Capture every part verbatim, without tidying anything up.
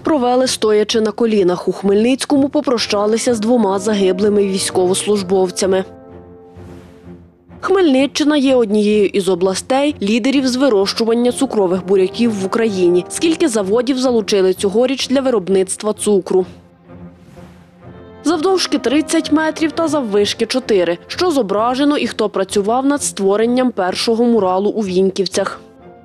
провели стоячи на колінах. У Хмельницькому попрощалися з двома загиблими військовослужбовцями. Хмельниччина є однією із областей лідерів з вирощування цукрових буряків в Україні. Скільки заводів залучили цьогоріч для виробництва цукру? Завдовжки тридцять метрів та заввишки чотири. Що зображено і хто працював над створенням першого муралу у Віньківцях?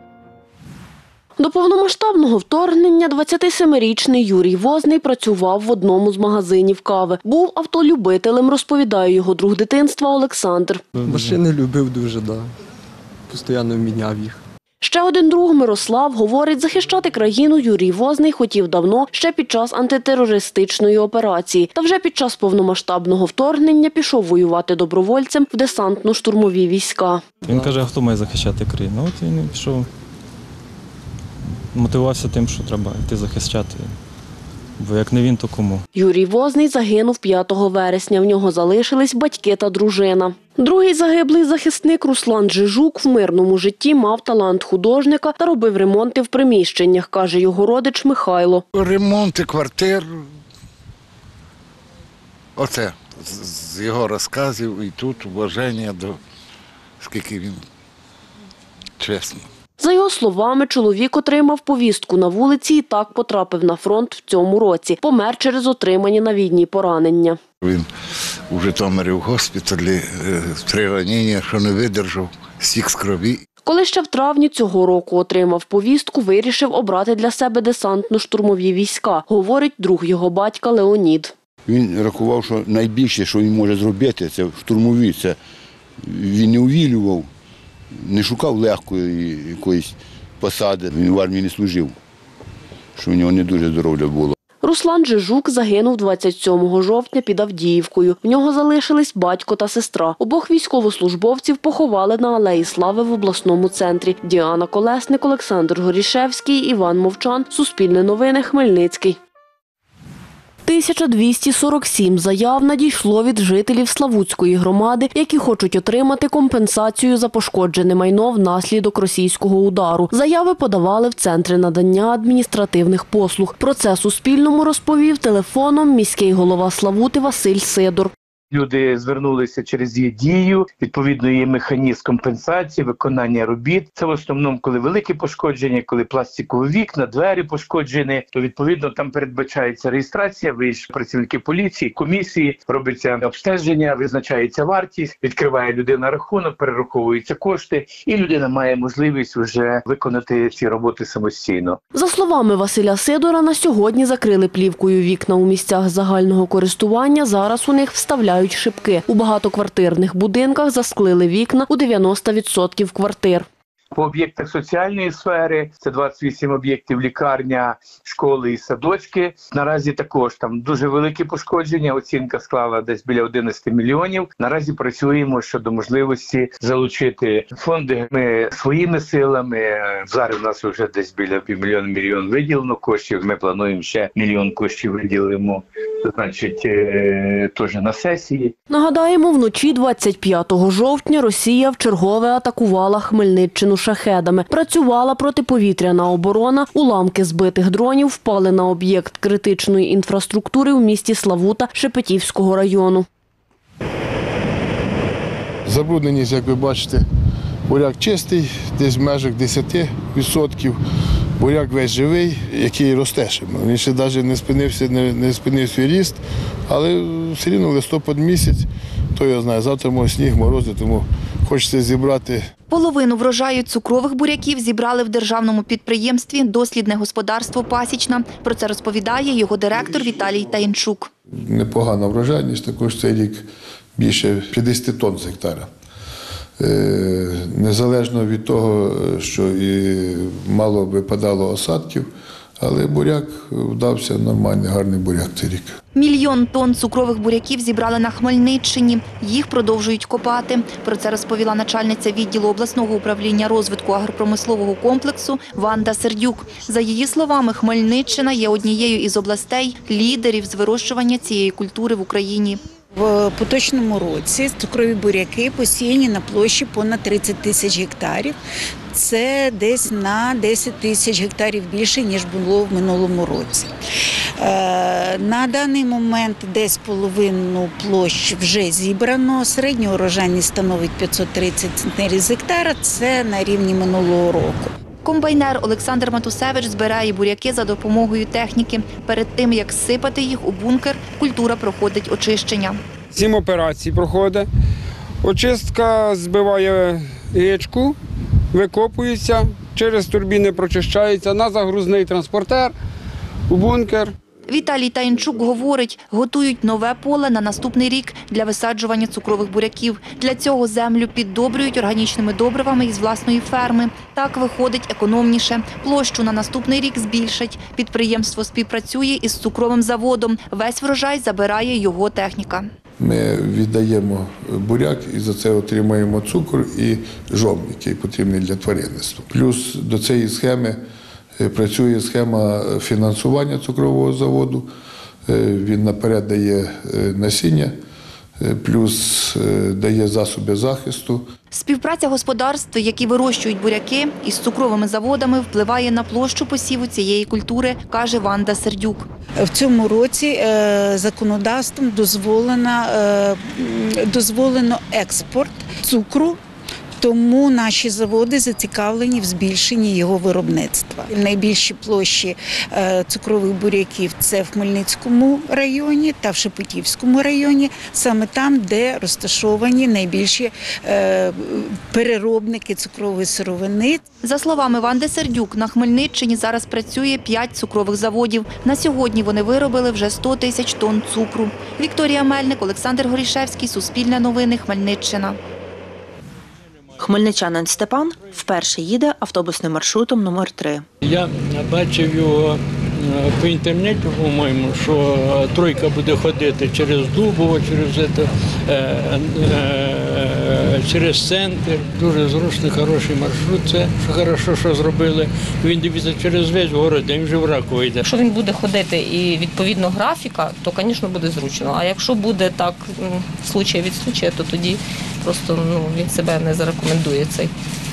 До повномасштабного вторгнення двадцятисемирічний Юрій Возний працював в одному з магазинів кави. Був автолюбителем, розповідає його друг дитинства Олександр. Машини любив дуже, да. Постійно міняв їх. Ще один друг Мирослав говорить, захищати країну Юрій Возний хотів давно, ще під час антитерористичної операції. Та вже під час повномасштабного вторгнення пішов воювати добровольцем в десантно-штурмові війська. Він каже, а хто має захищати країну? От він пішов, мотивувався тим, що треба йти захищати. Бо як не він, то кому? Юрій Возний загинув п'ятого вересня. В нього залишились батьки та дружина. Другий загиблий захисник Руслан Жижук в мирному житті мав талант художника та робив ремонти в приміщеннях, каже його родич Михайло. Ремонти квартир, оце з його розказів і тут уваження до, скільки він чесно. За його словами, чоловік отримав повістку на вулиці і так потрапив на фронт в цьому році. Помер через отримані на війні поранення. Він у Житомирі в госпіталі, три ранення, що не видержав, стік з крові. Коли ще в травні цього року отримав повістку, вирішив обрати для себе десантно-штурмові війська, говорить друг його батька Леонід. Він рахував, що найбільше, що він може зробити, це штурмові. Це він не увілював, не шукав легкої якоїсь посади. Він в армії не служив, що в нього не дуже здоров'я було. Руслан Жижук загинув двадцять сьомого жовтня під Авдіївкою. В нього залишились батько та сестра. Обох військовослужбовців поховали на Алеї Слави в обласному центрі. Діана Колесник, Олександр Горішевський, Іван Мовчан. Суспільне новини, Хмельницький. тисяча двісті сорок сім заяв надійшло від жителів Славутської громади, які хочуть отримати компенсацію за пошкоджене майно внаслідок російського удару. Заяви подавали в Центри надання адміністративних послуг. Про це Суспільному розповів телефоном міський голова Славути Василь Сидор. Люди звернулися через її дію, відповідно є механізм компенсації, виконання робіт. Це в основному, коли великі пошкодження, коли пластикові вікна, двері пошкоджені, то відповідно там передбачається реєстрація, виїжджають працівники поліції, комісії, робиться обстеження, визначається вартість, відкриває людина рахунок, перераховуються кошти, і людина має можливість вже виконати ці роботи самостійно. За словами Василя Сидора, на сьогодні закрили плівкою вікна у місцях загального користування, зараз у них вставляють шибки. У багатоквартирних будинках засклили вікна у дев'яносто відсотків квартир. По об'єктах соціальної сфери, це двадцять вісім об'єктів, лікарня, школи і садочки. Наразі також там дуже великі пошкодження, оцінка склала десь біля одинадцять мільйонів. Наразі працюємо щодо можливості залучити фонди. Ми своїми силами, зараз у нас вже десь біля півмільйона мільйон виділено коштів, ми плануємо ще мільйон коштів виділимо, значить, теж на сесії. Нагадаємо, вночі двадцять п'ятого жовтня Росія вчергове атакувала Хмельниччину шахедами. Працювала протиповітряна оборона, уламки збитих дронів впали на об'єкт критичної інфраструктури у місті Славута Шепетівського району. Забрудненість, як ви бачите, буряк чистий, десь в межах десять відсотків. Буряк весь живий, який росте ще. Він ще навіть не спинився, не, не спинив свій ріст, але все рівно листопад місяць, хто його знає, завтра може сніг, морози, тому хочеться зібрати. Половину врожаю цукрових буряків зібрали в державному підприємстві «Дослідне господарство Пасічна». Про це розповідає його директор Віталій Таїнчук. Непогана врожайність, також цей рік більше п'ятдесят тонн з гектара. Незалежно від того, що і мало випадало осадків, але буряк вдався, нормальний, гарний буряк цей рік. Мільйон тонн цукрових буряків зібрали на Хмельниччині. Їх продовжують копати. Про це розповіла начальниця відділу обласного управління розвитку агропромислового комплексу Ванда Сердюк. За її словами, Хмельниччина є однією із областей лідерів з вирощування цієї культури в Україні. В поточному році цукрові буряки посіяні на площі понад тридцять тисяч гектарів. Це десь на десять тисяч гектарів більше, ніж було в минулому році. На даний момент десь половину площ вже зібрано. Середня урожайність становить п'ятсот тридцять центнерів з гектара. Це на рівні минулого року. Комбайнер Олександр Матусевич збирає буряки за допомогою техніки. Перед тим, як сипати їх у бункер, культура проходить очищення. Сім операцій проходить. Очистка збиває гичку, викопується, через турбіни прочищається на загрузний транспортер, у бункер. Віталій Таїнчук говорить, готують нове поле на наступний рік для висаджування цукрових буряків. Для цього землю піддобрюють органічними добривами із власної ферми. Так виходить економніше. Площу на наступний рік збільшать. Підприємство співпрацює із цукровим заводом. Весь врожай забирає його техніка. Ми віддаємо буряк і за це отримуємо цукор і жом, який потрібний для тваринництва. Плюс до цієї схеми працює схема фінансування цукрового заводу. Він наперед дає насіння, плюс дає засоби захисту. Співпраця господарств, які вирощують буряки, із цукровими заводами впливає на площу посіву цієї культури, каже Ванда Сердюк. В цьому році законодавством дозволено, дозволено експорт цукру. Тому наші заводи зацікавлені в збільшенні його виробництва. Найбільші площі цукрових буряків – це в Хмельницькому районі та в Шепетівському районі, саме там, де розташовані найбільші переробники цукрової сировини. За словами Ванди Сердюк, на Хмельниччині зараз працює п'ять цукрових заводів. На сьогодні вони виробили вже сто тисяч тонн цукру. Вікторія Мельник, Олександр Горішевський, Суспільне новини, Хмельниччина. Хмельничанин Степан вперше їде автобусним маршрутом номер три. Я бачив його по інтернеті, по-моєму, що тройка буде ходити через Дубово, через, це, через центр. Дуже зручний, хороший маршрут. Це що хорошо, що зробили. Він дивиться через весь город, а він вже в Раково йде. Якщо він буде ходити і відповідно графіка, то, звісно, буде зручно. А якщо буде так, случай від случая, то тоді просто ну, він себе не зарекомендує цей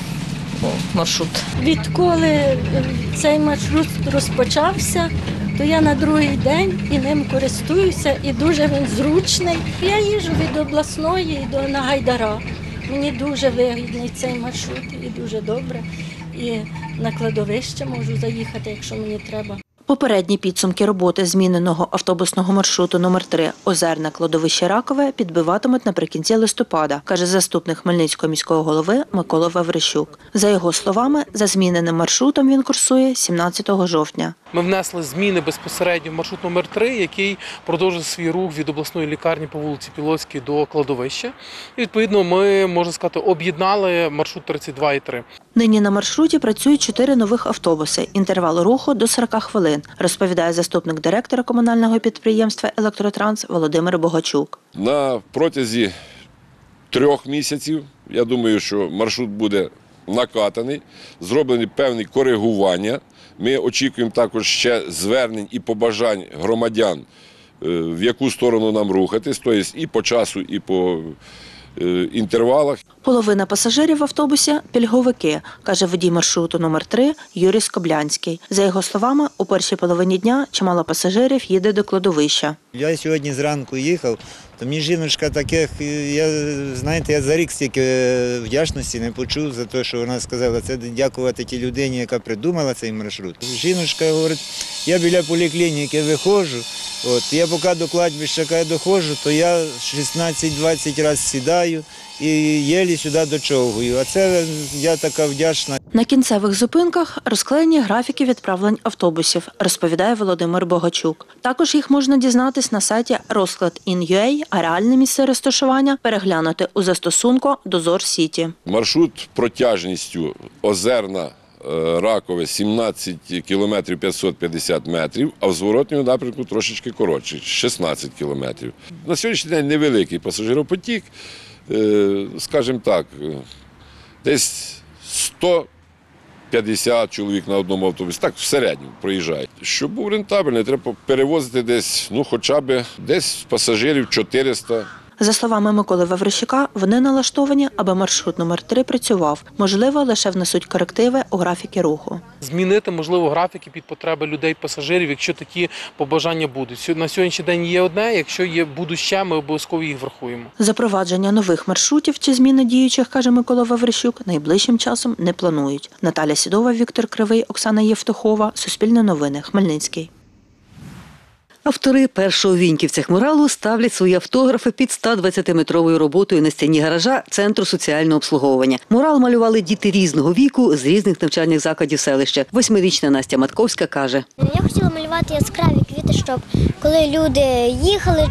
маршрут. Відколи цей маршрут розпочався, то я на другий день і ним користуюся, і дуже він зручний. Я їжджу від обласної до на Гайдара. Мені дуже вигідний цей маршрут і дуже добре. І на кладовище можу заїхати, якщо мені треба. Попередні підсумки роботи зміненого автобусного маршруту номер три Озерне кладовище Ракове підбиватимуть наприкінці листопада, каже заступник Хмельницького міського голови Микола Ваврищук. За його словами, за зміненим маршрутом він курсує сімнадцятого жовтня. Ми внесли зміни безпосередньо в маршрут номер три, який продовжує свій рух від обласної лікарні по вулиці Пілоцькій до кладовища. І, відповідно, ми, можна сказати, об'єднали маршрут тридцять два і три. Нині на маршруті працюють чотири нових автобуси. Інтервал руху до сорока хвилин, розповідає заступник директора комунального підприємства «Електротранс» Володимир Богачук. На протязі трьох місяців, я думаю, що маршрут буде накатаний, зроблені певні коригування. Ми очікуємо також ще звернень і побажань громадян, в яку сторону нам рухатись, тобто і по часу, і по інтервалах. Половина пасажирів в автобусі – пільговики, каже водій маршруту номер три Юрій Скоблянський. За його словами, у першій половині дня чимало пасажирів їде до кладовища. Я сьогодні зранку їхав, то мені жіночка таких, я, знаєте, я за рік стільки вдячності не почув за те, що вона сказала, це дякувати тій людині, яка придумала цей маршрут. Жіночка говорить, я біля поліклініки виходжу, от, я поки до кладбища доходжу, то я шістнадцять-двадцять разів сідаю і єлі сюди дочовгую, а це я така вдячна. На кінцевих зупинках розклеєні графіки відправлень автобусів, розповідає Володимир Богачук. Також їх можна дізнатись на сайті розклад точка ін точка ю а, а реальне місце розташування переглянути у застосунку «Дозор Сіті». Маршрут протяжністю Озерна Ракове сімнадцять кілометрів п'ятсот п'ятдесят метрів, а в зворотньому напрямку трошечки коротший – шістнадцять кілометрів. На сьогоднішній день невеликий пасажиропотік, скажімо так, десь сто п'ятдесят чоловік на одному автобусі. Так в середньому проїжджають. Щоб був рентабельний, треба перевозити десь, ну хоча б десь пасажирів чотириста. За словами Миколи Ваврищука, вони налаштовані, аби маршрут номер три працював. Можливо, лише внесуть корективи у графіки руху. Змінити, можливо, графіки під потреби людей-пасажирів, якщо такі побажання будуть. На сьогоднішній день є одне, якщо є будуть ще, ми обов'язково їх врахуємо. Запровадження нових маршрутів чи зміни діючих, каже Микола Ваврищук, найближчим часом не планують. Наталя Сідова, Віктор Кривий, Оксана Євтухова. Суспільне новини. Хмельницький. Автори першого у Віньківцях муралу ставлять свої автографи під сто двадцятиметровою роботою на стіні гаража Центру соціального обслуговування. Мурал малювали діти різного віку з різних навчальних закладів селища. Восьмирічна Настя Матковська каже. Я хотіла малювати яскраві квіти, щоб коли люди їхали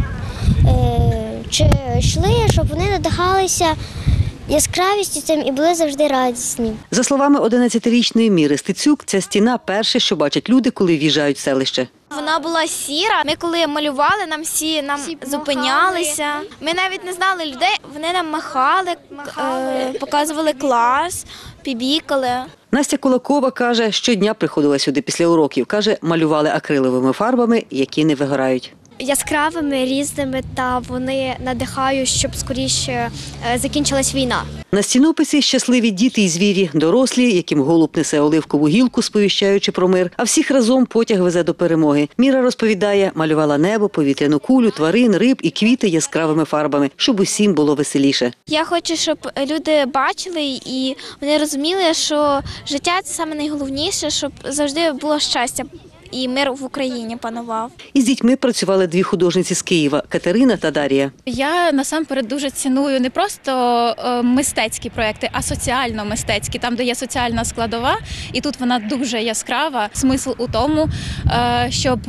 чи йшли, щоб вони надихалися яскравістю цим і були завжди радісні. За словами одинадцятирічної Міри Стецюк, ця стіна – перше, що бачать люди, коли в'їжджають в селище. Вона була сіра. Ми коли малювали, нам всі нам всі зупинялися. Ми навіть не знали людей, вони нам махали, махали. Е, показували клас, пібікали. Настя Кулакова каже, щодня приходила сюди після уроків. Каже, малювали акриловими фарбами, які не вигорають. Яскравими, різними, та вони надихають, щоб скоріше закінчилась війна. На стінописі щасливі діти і звірі, дорослі, яким голуб несе оливкову гілку, сповіщаючи про мир, а всіх разом потяг везе до перемоги. Міра розповідає, малювала небо, повітряну кулю, тварин, риб і квіти яскравими фарбами, щоб усім було веселіше. Я хочу, щоб люди бачили і вони розуміли, що життя – це саме найголовніше, щоб завжди було щастя. І мир в Україні панував. Із дітьми працювали дві художниці з Києва – Катерина та Дар'я. Я насамперед дуже ціную не просто мистецькі проекти, а соціально-мистецькі, там, де є соціальна складова. І тут вона дуже яскрава. Смисл у тому, щоб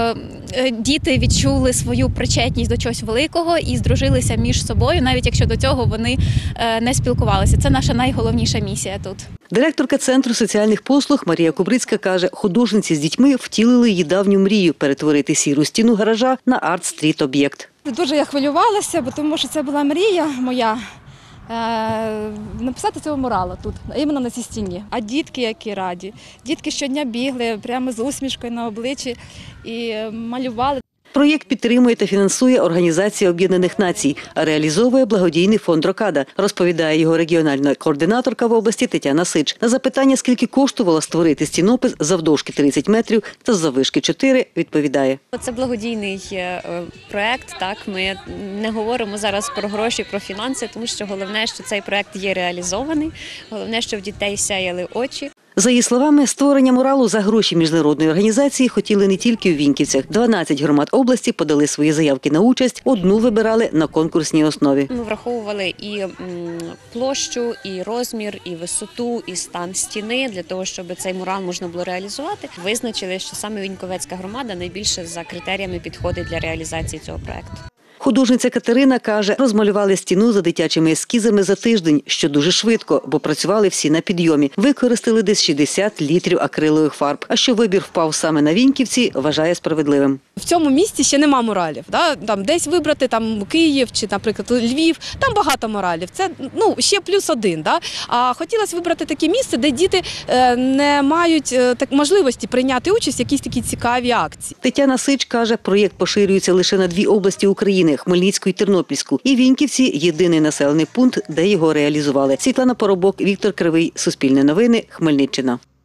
діти відчули свою причетність до чогось великого і здружилися між собою, навіть якщо до цього вони не спілкувалися. Це наша найголовніша місія тут. Директорка Центру соціальних послуг Марія Кубрицька каже, художниці з дітьми втілили її давню мрію – перетворити сіру стіну гаража на арт-стріт-об'єкт. Дуже я хвилювалася, тому що це була мрія моя – написати цього мурала тут, іменно на цій стіні. А дітки які раді. Дітки щодня бігли прямо з усмішкою на обличчі і малювали. Проєкт підтримує та фінансує Організація Об'єднаних Націй, а реалізовує благодійний фонд «Рокада», розповідає його регіональна координаторка в області Тетяна Сич. На запитання, скільки коштувало створити стінопис завдовжки тридцять метрів та заввишки чотири, відповідає. Це благодійний проєкт, так, ми не говоримо зараз про гроші, про фінанси, тому що головне, що цей проєкт є реалізований, головне, що в дітей сяяли очі. За її словами, створення муралу за гроші міжнародної організації хотіли не тільки у Віньківцях. дванадцять громад області подали свої заявки на участь, одну вибирали на конкурсній основі. Ми враховували і площу, і розмір, і висоту, і стан стіни, для того, щоб цей мурал можна було реалізувати. Визначили, що саме Віньковецька громада найбільше за критеріями підходить для реалізації цього проєкту. Художниця Катерина каже, розмалювали стіну за дитячими ескізами за тиждень, що дуже швидко, бо працювали всі на підйомі. Використали десь шістдесят літрів акрилових фарб. А що вибір впав саме на Віньківці, вважає справедливим. В цьому місті ще нема муралів. Да? Там десь вибрати, там Київ чи, наприклад, Львів, там багато муралів. Це ну, ще плюс один. Да? А хотілося вибрати таке місце, де діти е, не мають е, так, можливості прийняти участь в якісь такі цікаві акції. Тетяна Сич каже, проєкт поширюється лише на дві області України – Хмельницьку і Тернопільську. І Віньківці – єдиний населений пункт, де його реалізували. Світлана Поробок, Віктор Кривий, Суспільне новини, Хмельниччина.